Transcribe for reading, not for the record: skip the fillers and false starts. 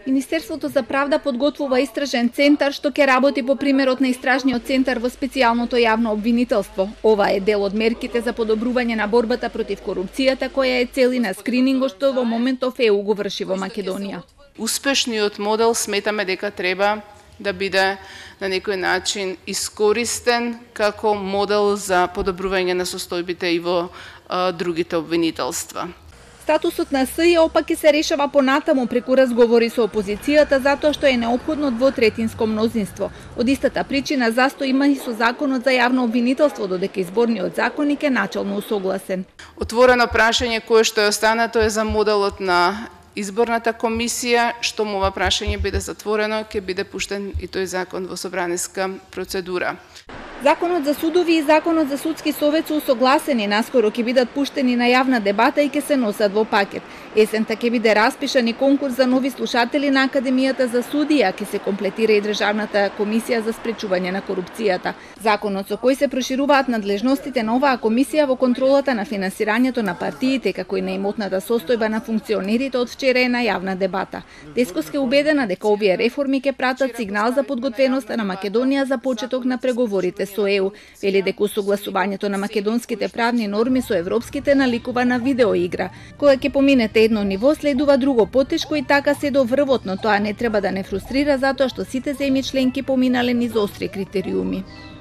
Министерството за правда подготвува истражен центар што ќе работи по примерот на истражниот центар во специјалното јавно обвинителство. Ова е дел од мерките за подобрување на борбата против корупцијата која е цели на скринингот што во моментов ЕУ го врши во Македонија. Успешниот модел сметаме дека треба да биде на некој начин искористен како модел за подобрување на состојбите и во другите обвинителства. Статусот на СЈО пак ќе се решава понатаму преку разговори со опозицијата затоа што е неопходно двотретинско мнозинство. Од истата причина застој има и со законот за јавно обвинителство, додека изборниот законник е начелно усогласен. Отворено прашање кое што е останато е за моделот на изборната комисија, што ова прашање биде затворено, ќе биде пуштен и тој закон во собраниска процедура. Законот за судови и законот за судски совет се усогласени, наскоро ќе бидат пуштени на јавна дебата и ќе се носат во пакет. Есента ќе биде распишан и конкурс за нови слушатели на Академијата за судија, ќе се комплетира и Државната комисија за спречување на корупцијата. Законот со кој се прошируваат надлежностите на оваа комисија во контролата на финансирањето на партиите, како и на имотната состојба на функционерите од вчера е на јавна дебата. Дескоска е убедена дека овие реформи ќе пратат сигнал за подготвеноста на Македонија за почеток на преговорите со ЕУ. Вели дека усогласувањето на македонските правни норми со европските наликува на видеоигра. Кога ќе поминете едно ниво, следува друго потешко и така се до врвот, но тоа не треба да не фрустрира затоа што сите земји членки поминале низ остри критериуми.